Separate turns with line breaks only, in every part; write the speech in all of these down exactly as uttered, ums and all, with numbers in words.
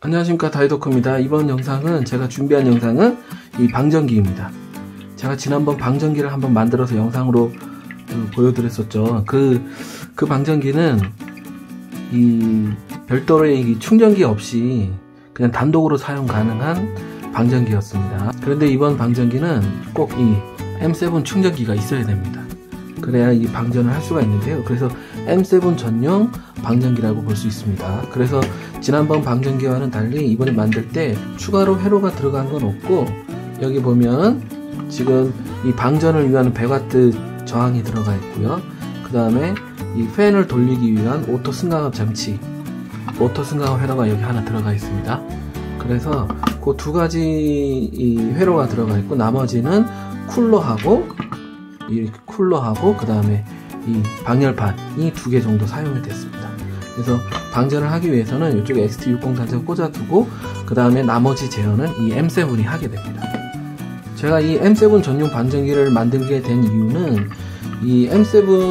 안녕하십니까, 다이도크입니다. 이번 영상은 제가 준비한 영상은 이 방전기입니다. 제가 지난번 방전기를 한번 만들어서 영상으로 어, 보여드렸었죠. 그, 그 방전기는 이 별도의 이 충전기 없이 그냥 단독으로 사용 가능한 방전기였습니다. 그런데 이번 방전기는 꼭 이 엠 세븐 충전기가 있어야 됩니다. 그래야 이 방전을 할 수가 있는데요. 그래서 엠 세븐 전용 방전기라고 볼 수 있습니다. 그래서 지난번 방전기와는 달리 이번에 만들 때 추가로 회로가 들어간 건 없고, 여기 보면 지금 이 방전을 위한 백 와트 저항이 들어가 있고요. 그 다음에 이 팬을 돌리기 위한 오토 승강압 장치, 오토 승강압 회로가 여기 하나 들어가 있습니다. 그래서 그 두 가지 이 회로가 들어가 있고, 나머지는 쿨러하고 이 쿨러하고 그 다음에 이 방열판이 두 개 정도 사용이 됐습니다. 그래서 방전을 하기 위해서는 이쪽에 엑스티 육십 단자를 꽂아두고, 그 다음에 나머지 제어는 이 엠 세븐이 하게 됩니다. 제가 이 엠 세븐 전용 방전기를 만들게 된 이유는 이 엠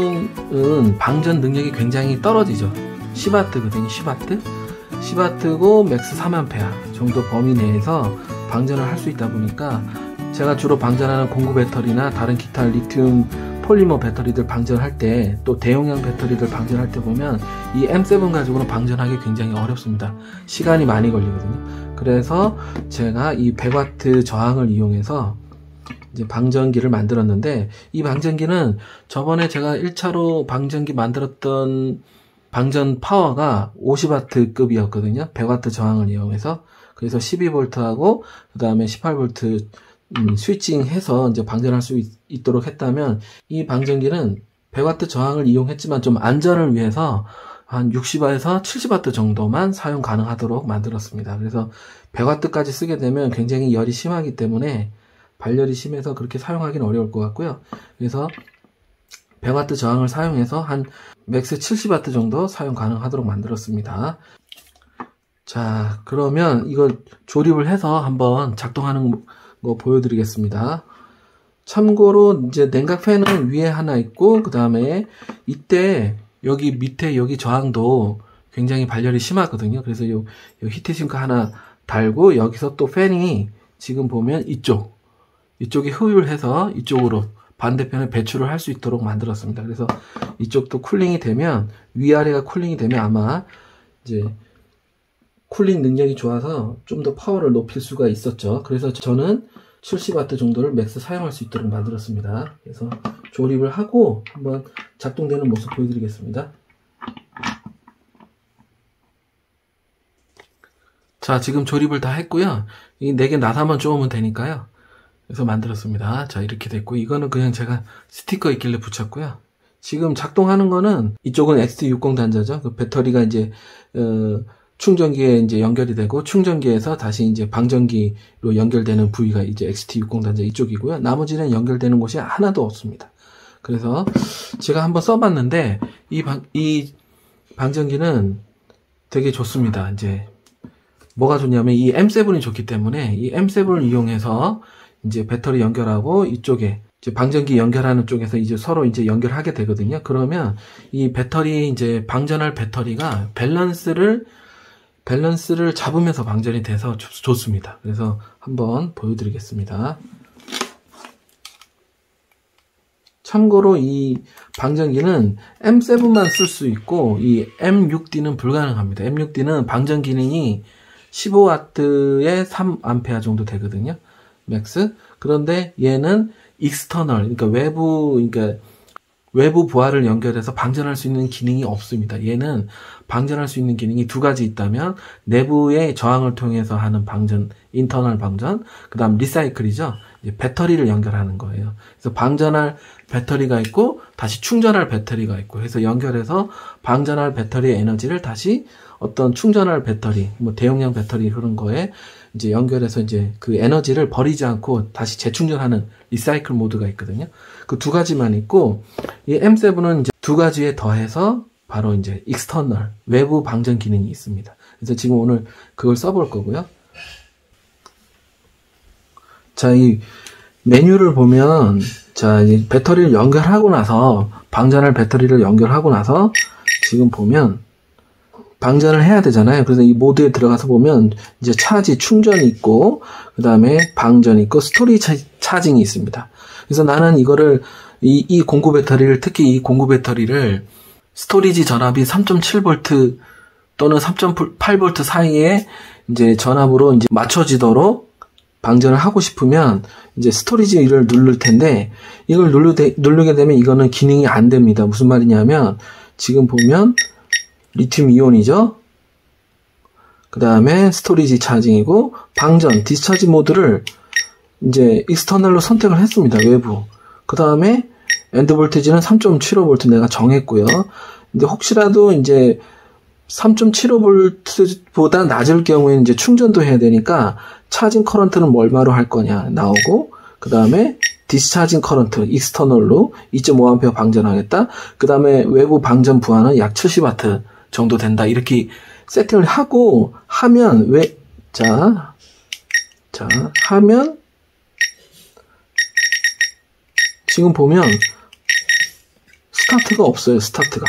세븐은 방전 능력이 굉장히 떨어지죠. 십 와트거든요. 십 와트 십 와트고 맥스 삼 암페어 정도 범위 내에서 방전을 할 수 있다 보니까, 제가 주로 방전하는 공구 배터리나 다른 기타 리튬 폴리머 배터리들 방전할 때, 또 대용량 배터리들 방전할 때 보면 이 엠 세븐 가지고는 방전하기 굉장히 어렵습니다. 시간이 많이 걸리거든요. 그래서 제가 이 백 와트 저항을 이용해서 이제 방전기를 만들었는데, 이 방전기는 저번에 제가 일 차로 방전기 만들었던 방전 파워가 오십 와트 급이었거든요. 백 와트 저항을 이용해서. 그래서 십이 볼트하고 그 다음에 십팔 볼트 음, 스위칭해서 이제 방전할 수 있, 있도록 했다면, 이 방전기는 백 와트 저항을 이용했지만 좀 안전을 위해서 한 육십 와트에서 칠십 와트 정도만 사용 가능하도록 만들었습니다. 그래서 백 와트까지 쓰게 되면 굉장히 열이 심하기 때문에, 발열이 심해서 그렇게 사용하기는 어려울 것 같고요. 그래서 백 와트 저항을 사용해서 한 맥스 칠십 와트 정도 사용 가능하도록 만들었습니다. 자, 그러면 이거 조립을 해서 한번 작동하는 거 보여드리겠습니다. 참고로 이제 냉각 팬은 위에 하나 있고, 그 다음에 이때 여기 밑에 여기 저항도 굉장히 발열이 심하거든요. 그래서 요, 요 히트싱크 하나 달고, 여기서 또 팬이 지금 보면 이쪽 이쪽이 흡입해서 이쪽으로 반대편에 배출을 할 수 있도록 만들었습니다. 그래서 이쪽도 쿨링이 되면, 위아래가 쿨링이 되면 아마 이제 쿨링 능력이 좋아서 좀 더 파워를 높일 수가 있었죠. 그래서 저는 칠십 와트 정도를 맥스 사용할 수 있도록 만들었습니다. 그래서 조립을 하고 한번 작동되는 모습 보여드리겠습니다. 자, 지금 조립을 다 했고요. 이 네 개 나사만 쪼으면 되니까요. 그래서 만들었습니다. 자, 이렇게 됐고, 이거는 그냥 제가 스티커 있길래 붙였고요. 지금 작동하는 거는 이쪽은 엑스티 육십 단자죠. 그 배터리가 이제 어, 충전기에 이제 연결이 되고, 충전기에서 다시 이제 방전기로 연결되는 부위가 이제 엑스티 육십 단자 이쪽이고요. 나머지는 연결되는 곳이 하나도 없습니다. 그래서 제가 한번 써봤는데, 이 방, 이 방전기는 되게 좋습니다. 이제 뭐가 좋냐면, 이 엠 세븐이 좋기 때문에 이 엠 세븐을 이용해서 이제 배터리 연결하고, 이쪽에 이제 방전기 연결하는 쪽에서 이제 서로 이제 연결하게 되거든요. 그러면 이 배터리, 이제 방전할 배터리가 밸런스를 밸런스를 잡으면서 방전이 돼서 좋습니다. 그래서 한번 보여드리겠습니다. 참고로 이 방전기는 엠 세븐만 쓸 수 있고, 이 엠 식스 디는 불가능합니다. 엠 식스 디는 방전 기능이 십오 와트에 삼 암페어 정도 되거든요. 맥스. 그런데 얘는 익스터널, 그러니까 외부, 그러니까 외부 부하를 연결해서 방전할 수 있는 기능이 없습니다. 얘는 방전할 수 있는 기능이 두 가지 있다면, 내부의 저항을 통해서 하는 방전, 인터널 방전, 그 다음 리사이클이죠. 이제 배터리를 연결하는 거예요. 그래서 방전할 배터리가 있고, 다시 충전할 배터리가 있고, 해서 연결해서 방전할 배터리의 에너지를 다시 어떤 충전할 배터리, 뭐 대용량 배터리 그런 거에 이제 연결해서 이제 그 에너지를 버리지 않고 다시 재충전하는 리사이클 모드가 있거든요. 그 두 가지만 있고, 이 엠 세븐은 이제 두 가지에 더해서 바로 이제 익스터널, 외부 방전 기능이 있습니다. 그래서 지금 오늘 그걸 써볼 거고요. 자, 이 메뉴를 보면, 자, 이 배터리를 연결하고 나서, 방전할 배터리를 연결하고 나서 지금 보면 방전을 해야 되잖아요. 그래서 이 모드에 들어가서 보면 이제 차지 충전이 있고 그 다음에 방전이 있고 스토리지 차징이 있습니다. 그래서 나는 이거를 이, 이 공구 배터리를 특히 이 공구 배터리를 스토리지 전압이 삼 점 칠 볼트 또는 삼 점 팔 볼트 사이에 이제 전압으로 이제 맞춰지도록 방전을 하고 싶으면 이제 스토리지를 누를 텐데 이걸 누르되, 누르게 되면 이거는 기능이 안 됩니다. 무슨 말이냐면 지금 보면 리튬 이온이죠. 그 다음에 스토리지 차징이고 방전 디스차지 모드를 이제 익스터널로 선택을 했습니다. 외부. 그 다음에 엔드 볼테이지는 삼 점 칠오 볼트 내가 정했고요. 근데 혹시라도 이제 삼 점 칠오 볼트보다 낮을 경우에는 이제 충전도 해야 되니까 차징 커런트는 얼마로 할 거냐 나오고 그 다음에 디스차징 커런트 익스터널로 이 점 오 암페어 방전하겠다. 그 다음에 외부 방전 부하는 약 칠십 와트 정도 된다. 이렇게 세팅을 하고 하면 왜 자, 자 하면 지금 보면 스타트가 없어요. 스타트가.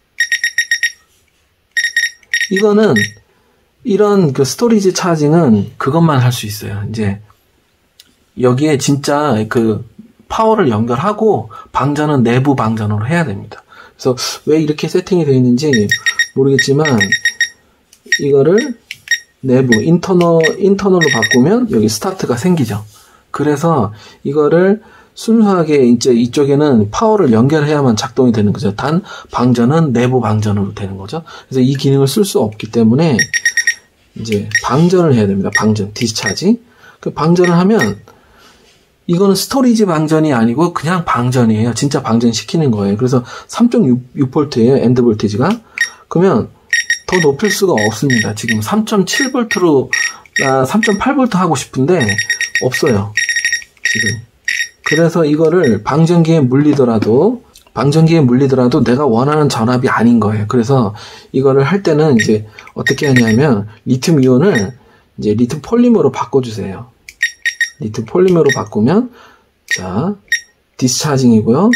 이거는 이런 그 스토리지 차징은 그것만 할 수 있어요. 이제 여기에 진짜 그 파워를 연결하고 방전은 내부 방전으로 해야 됩니다. 그래서 왜 이렇게 세팅이 되어 있는지 모르겠지만 이거를 내부 인터널 인터널로 바꾸면 여기 스타트가 생기죠. 그래서 이거를 순수하게 이제 이쪽에는 파워를 연결해야만 작동이 되는 거죠. 단 방전은 내부 방전으로 되는 거죠. 그래서 이 기능을 쓸 수 없기 때문에 이제 방전을 해야 됩니다. 방전, 디스차지. 그 방전을 하면 이거는 스토리지 방전이 아니고 그냥 방전이에요. 진짜 방전시키는 거예요. 그래서 삼 점 육 볼트예요. 엔드 볼테이지가. 그러면 더 높일 수가 없습니다. 지금 삼 점 칠 볼트로 아, 삼 점 팔 볼트 하고 싶은데 없어요. 지금. 그래서 이거를 방전기에 물리더라도 방전기에 물리더라도 내가 원하는 전압이 아닌 거예요. 그래서 이거를 할 때는 이제 어떻게 하냐면 리튬 이온을 이제 리튬 폴리머로 바꿔주세요. 리튬 폴리머로 바꾸면 자 디스차징이고요.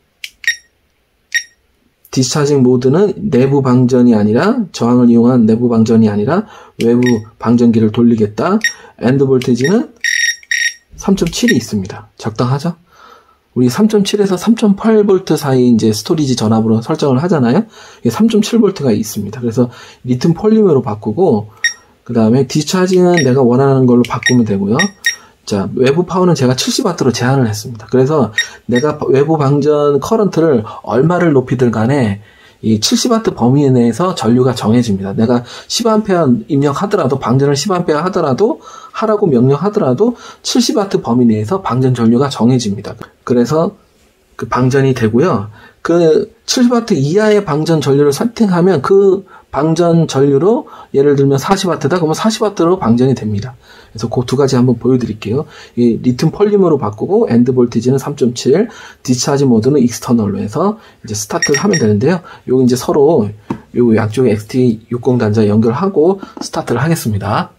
디스차징 모드는 내부 방전이 아니라 저항을 이용한 내부 방전이 아니라 외부 방전기를 돌리겠다. 엔드 볼테이지는 삼 점 칠이 있습니다. 적당하죠? 우리 삼 점 칠에서 삼 점 팔 볼트 사이 이제 스토리지 전압으로 설정을 하잖아요. 이게 삼 점 칠 볼트가 있습니다. 그래서 리튬 폴리머로 바꾸고 그 다음에 디스차징은 내가 원하는 걸로 바꾸면 되고요. 자, 외부 파워는 제가 칠십 와트로 제한을 했습니다. 그래서 내가 외부 방전 커런트를 얼마를 높이든 간에 이 칠십 와트 범위 내에서 전류가 정해집니다. 내가 십 암페어 입력하더라도 방전을 십 암페어 하더라도 하라고 명령하더라도 칠십 와트 범위 내에서 방전 전류가 정해집니다. 그래서 그 방전이 되고요. 그 칠십 와트 이하의 방전 전류를 세팅하면 그 방전 전류로 예를 들면 사십 와트다. 그러면 사십 와트로 방전이 됩니다. 그래서 그 두 가지 한번 보여드릴게요. 이 리튬 폴리머로 바꾸고 엔드 볼티지는 삼 점 칠, 디스차지 모드는 익스터널로 해서 이제 스타트를 하면 되는데요. 요거 이제 서로 요 양쪽에 엑스티 육십 단자 연결하고 스타트를 하겠습니다.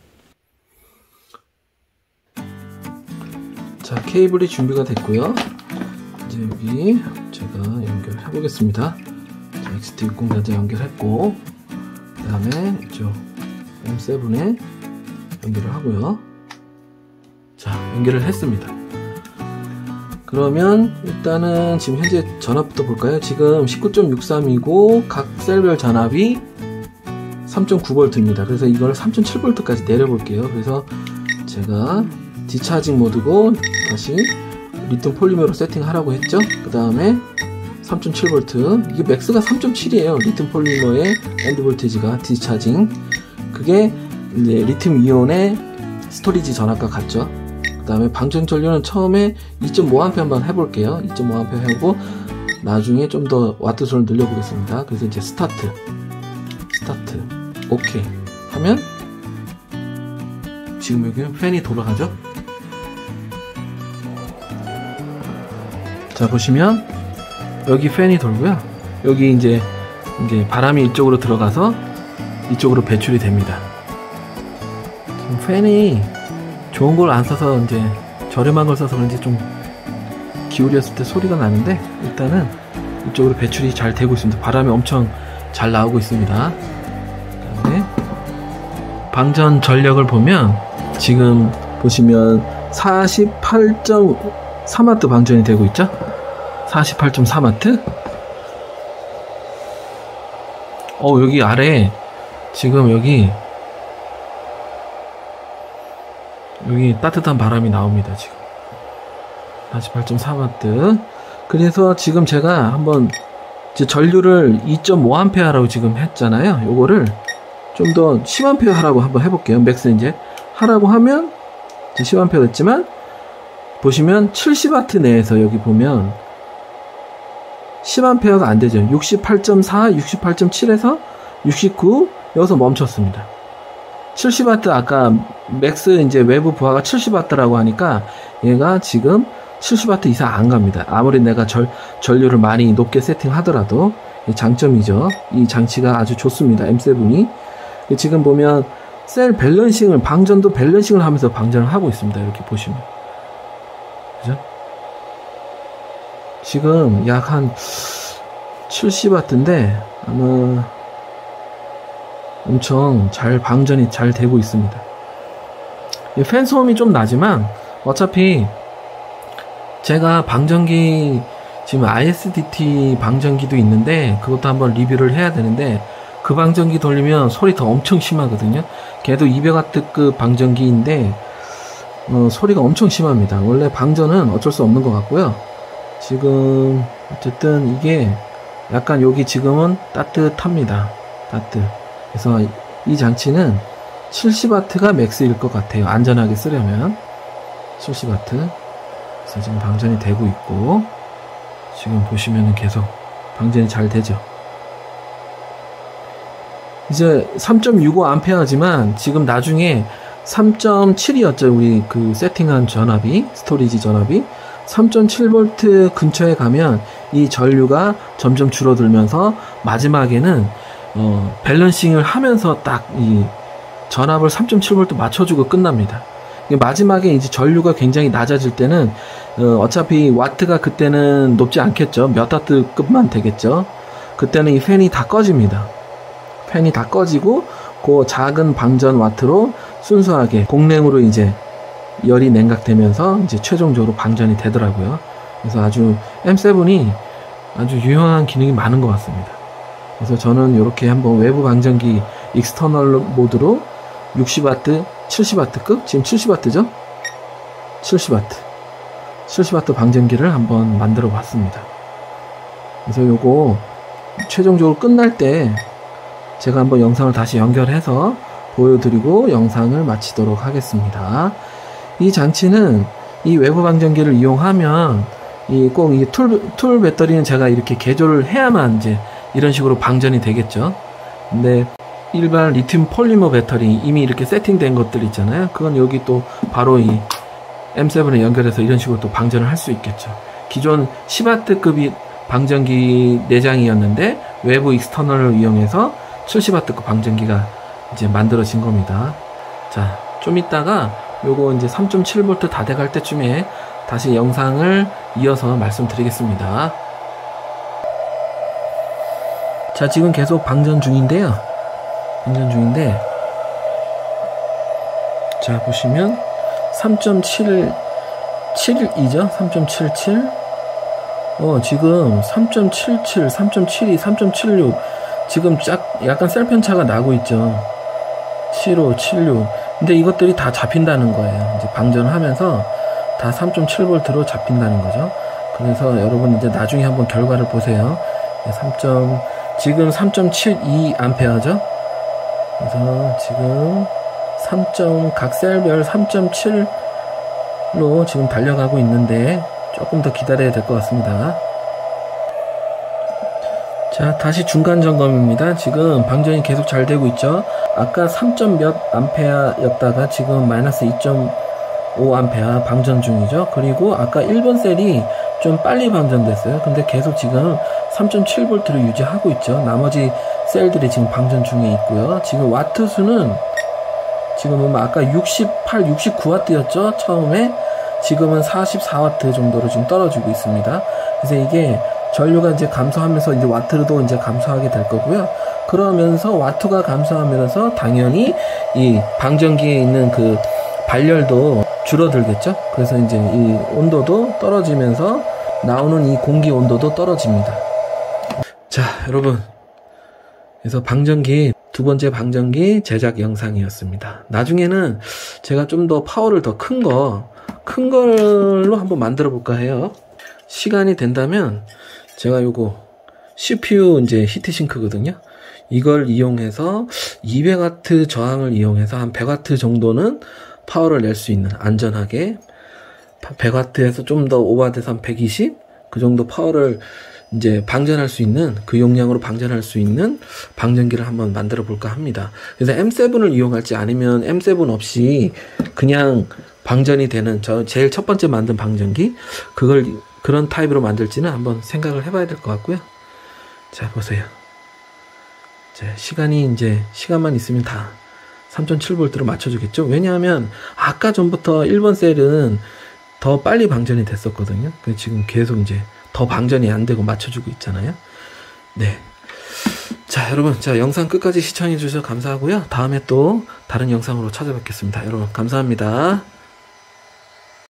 자, 케이블이 준비가 됐고요. 이제 여기 제가 연결해 보겠습니다. 자, 엑스티 육십 단자 연결했고 그 다음에 이쪽 엠 세븐에 연결을 하고요. 자, 연결을 했습니다. 그러면 일단은 지금 현재 전압부터 볼까요? 지금 십구 점 육삼이고 각 셀별 전압이 삼 점 구 볼트입니다. 그래서 이걸 삼 점 칠 볼트까지 내려볼게요. 그래서 제가 디차징 모드고 다시 리튬 폴리머로 세팅하라고 했죠. 그 다음에 삼 점 칠 볼트, 이게 맥스가 삼 점 칠이에요. 리튬 폴리머의 엔드 볼테이지가 디차징. 그게 이제 리튬 이온의 스토리지 전압과 같죠. 그 다음에 방전 전류는 처음에 이 점 오 암페어 한번 해볼게요. 이 점 오 암페어 하고 나중에 좀 더 와트수를 늘려보겠습니다. 그래서 이제 스타트, 스타트, 오케이 하면 지금 여기는 팬이 돌아가죠. 자, 보시면 여기 팬이 돌고요. 여기 이제 이제 바람이 이쪽으로 들어가서 이쪽으로 배출이 됩니다. 지금 팬이 좋은 걸 안 써서 이제 저렴한 걸 써서 그런지 좀 기울였을 때 소리가 나는데 일단은 이쪽으로 배출이 잘 되고 있습니다. 바람이 엄청 잘 나오고 있습니다. 방전 전력을 보면 지금 보시면 사십팔 점 삼 와트 방전이 되고 있죠. 사십팔 점 삼 와트. 어 여기 아래 지금 여기 여기 따뜻한 바람이 나옵니다. 지금 사십팔 점 삼 와트. 그래서 지금 제가 한번 이제 전류를 이 점 오 암페어라고 지금 했잖아요. 요거를 좀 더 십 암페어 하라고 한번 해볼게요. 맥스 이제 하라고 하면 이제 십 암페어 됐지만 보시면 칠십 와트 내에서 여기 보면 십 암페어가 안 되죠. 육십팔 점 사, 육십팔 점 칠에서 육십구 여기서 멈췄습니다. 칠십 와트 아까 맥스 이제 외부 부하가 칠십 와트라고 하니까 얘가 지금 칠십 와트 이상 안 갑니다. 아무리 내가 절, 전류를 많이 높게 세팅하더라도 장점이죠. 이 장치가 아주 좋습니다. 엠 세븐이 지금 보면 셀 밸런싱을 방전도 밸런싱을 하면서 방전을 하고 있습니다. 이렇게 보시면 그죠? 지금 약 한 칠십 와트인데 아마 엄청 잘 방전이 잘 되고 있습니다. 팬 소음이 좀 나지만 어차피 제가 방전기 지금 아이에스디티 방전기도 있는데 그것도 한번 리뷰를 해야 되는데 그 방전기 돌리면 소리 더 엄청 심하거든요. 걔도 이백 와트급 방전기인데 어, 소리가 엄청 심합니다. 원래 방전은 어쩔 수 없는 것 같고요. 지금 어쨌든 이게 약간 여기 지금은 따뜻합니다. 따뜻. 그래서 이 장치는 칠십 와트가 맥스일 것 같아요. 안전하게 쓰려면 칠십 와트. 그래서 지금 방전이 되고 있고 지금 보시면은 계속 방전이 잘 되죠. 이제 삼 점 육오 암페어지만 지금 나중에 삼 점 칠이었죠. 우리 그 세팅한 전압이 스토리지 전압이 삼 점 칠 볼트 근처에 가면 이 전류가 점점 줄어들면서 마지막에는 어, 밸런싱을 하면서 딱 이 전압을 삼 점 칠 볼트 맞춰주고 끝납니다. 마지막에 이제 전류가 굉장히 낮아질 때는 어, 어차피 와트가 그때는 높지 않겠죠. 몇 와트급만 되겠죠. 그때는 이 팬이 다 꺼집니다. 팬이 다 꺼지고 그 작은 방전 와트로 순수하게 공랭으로 이제 열이 냉각되면서 이제 최종적으로 방전이 되더라고요. 그래서 아주 엠 세븐이 아주 유용한 기능이 많은 것 같습니다. 그래서 저는 이렇게 한번 외부 방전기 익스터널 모드로 육십 와트, 칠십 와트급, 지금 칠십 와트죠? 칠십 와트. 칠십 와트 방전기를 한번 만들어 봤습니다. 그래서 요거 최종적으로 끝날 때 제가 한번 영상을 다시 연결해서 보여드리고 영상을 마치도록 하겠습니다. 이 장치는 이 외부 방전기를 이용하면 이 꼭 이 툴, 툴 배터리는 제가 이렇게 개조를 해야만 이제 이런 식으로 방전이 되겠죠. 근데 일반 리튬 폴리머 배터리 이미 이렇게 세팅된 것들 있잖아요. 그건 여기 또 바로 이 엠 세븐에 연결해서 이런 식으로 또 방전을 할 수 있겠죠. 기존 십 와트급이 방전기 내장이었는데 외부 익스터널을 이용해서 칠십 와트급 방전기가 이제 만들어진 겁니다. 자, 좀 이따가 요거 이제 삼 점 칠 볼트 다 돼갈 때쯤에 다시 영상을 이어서 말씀드리겠습니다. 자, 지금 계속 방전 중인데요. 방전 중인데, 자, 보시면 삼 점 칠이죠? 삼 점 칠칠. 어, 지금 삼 점 칠칠, 삼 점 칠이, 삼 점 칠육. 지금 짝, 약간 셀편차가 나고 있죠. 칠오, 칠육. 근데 이것들이 다 잡힌다는 거예요. 이제 방전을 하면서 다 삼 점 칠 볼트로 잡힌다는 거죠. 그래서 여러분 이제 나중에 한번 결과를 보세요. 삼. 지금 삼 점 칠이 암페어죠. 그래서 지금 삼. 각 셀별 삼 점 칠로 지금 달려가고 있는데 조금 더 기다려야 될 것 같습니다. 자, 다시 중간 점검입니다. 지금 방전이 계속 잘 되고 있죠. 아까 삼. 몇 암페어였다가 지금 마이너스 이 점 오 암페어 방전 중이죠. 그리고 아까 일 번 셀이 좀 빨리 방전됐어요. 근데 계속 지금 삼 점 칠 볼트를 유지하고 있죠. 나머지 셀들이 지금 방전 중에 있고요. 지금 와트 수는 지금 보면 아까 육십팔, 육십구 와트였죠. 처음에. 지금은 사십사 와트 정도로 지금 떨어지고 있습니다. 그래서 이게 전류가 이제 감소하면서 이제 와트도 이제 감소하게 될 거고요. 그러면서 와트가 감소하면서 당연히 이 방전기에 있는 그 발열도 줄어들겠죠. 그래서 이제 이 온도도 떨어지면서 나오는 이 공기 온도도 떨어집니다. 자, 여러분, 그래서 방전기 두 번째 방전기 제작 영상이었습니다. 나중에는 제가 좀 더 파워를 더 큰 거, 큰 걸로 한번 만들어 볼까 해요. 시간이 된다면 제가 요거 씨피유 이제 히트싱크거든요. 이걸 이용해서 이백 와트 저항을 이용해서 한 백 와트 정도는 파워를 낼 수 있는, 안전하게 백 와트에서 좀 더 오버돼서 한 백이십 그 정도 파워를 이제 방전할 수 있는, 그 용량으로 방전할 수 있는 방전기를 한번 만들어 볼까 합니다. 그래서 엠 세븐을 이용할지 아니면 엠 세븐 없이 그냥 방전이 되는, 저 제일 첫 번째 만든 방전기, 그걸 그런 타입으로 만들지는 한번 생각을 해봐야 될 것 같고요. 자, 보세요. 자, 시간이 이제 시간만 있으면 다 삼 점 칠 볼트로 맞춰주겠죠. 왜냐하면 아까 전부터 일 번 셀은 더 빨리 방전이 됐었거든요. 지금 계속 이제 더 방전이 안 되고 맞춰주고 있잖아요. 네. 자, 여러분, 자, 영상 끝까지 시청해 주셔서 감사하고요. 다음에 또 다른 영상으로 찾아뵙겠습니다. 여러분, 감사합니다.